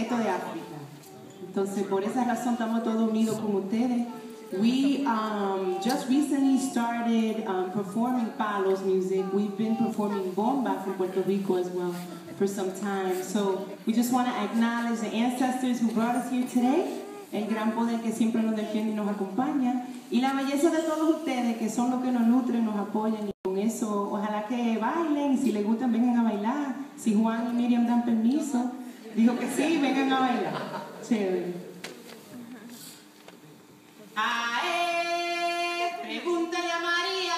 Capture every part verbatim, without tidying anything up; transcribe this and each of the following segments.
resto de África. Entonces, por esa razón estamos todos unidos con ustedes. We um, just recently started um, performing Palos music. We've been performing bomba from Puerto Rico as well for some time. So we just want to acknowledge the ancestors who brought us here today, el gran poder que siempre nos defiende y nos acompaña, y la belleza de todos ustedes que son los que nos nutren, nos apoyan, y con eso ojalá que bailen, y si les gustan vengan a bailar. Si Juan y Miriam dan permiso, dijo que sí, vengan a bailar. Chévere. Ae, pregúntale a María.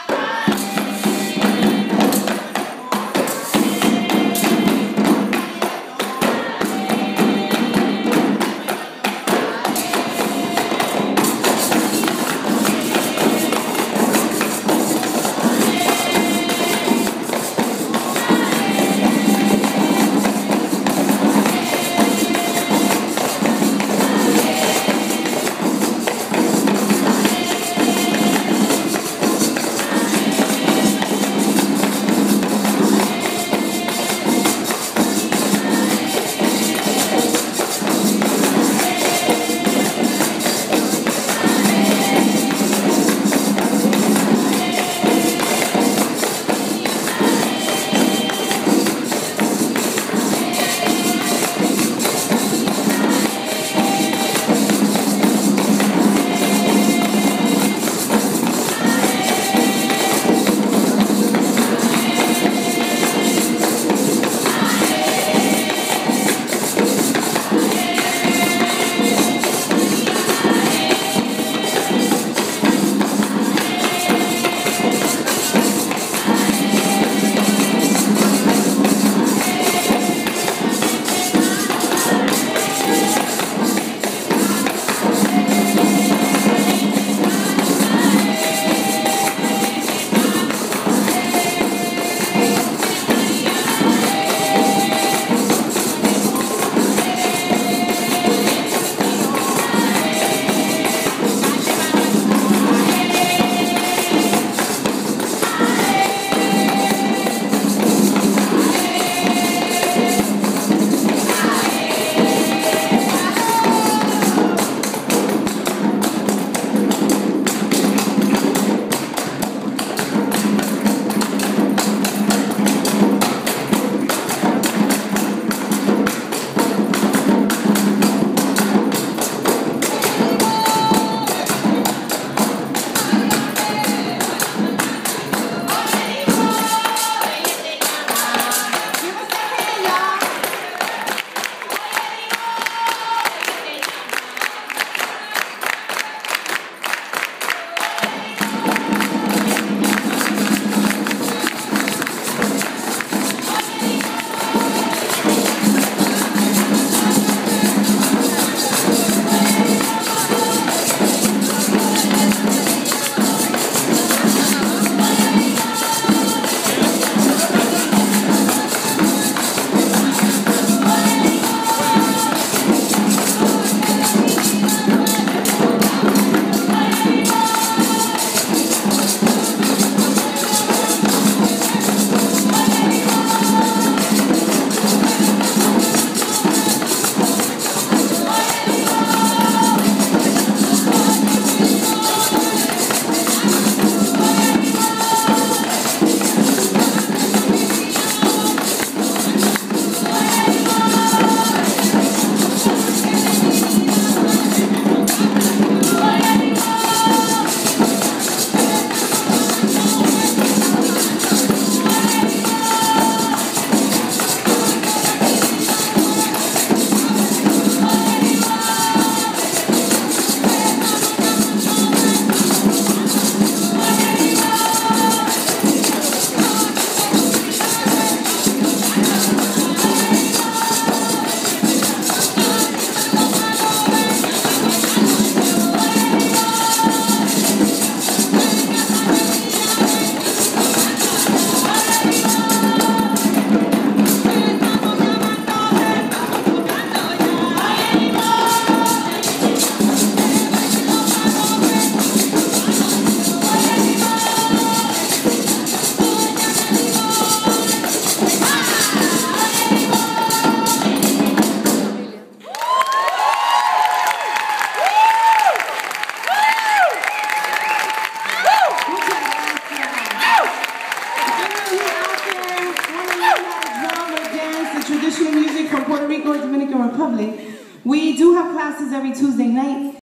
Yeah. Puerto Rico and Dominican Republic. We do have classes every Tuesday night.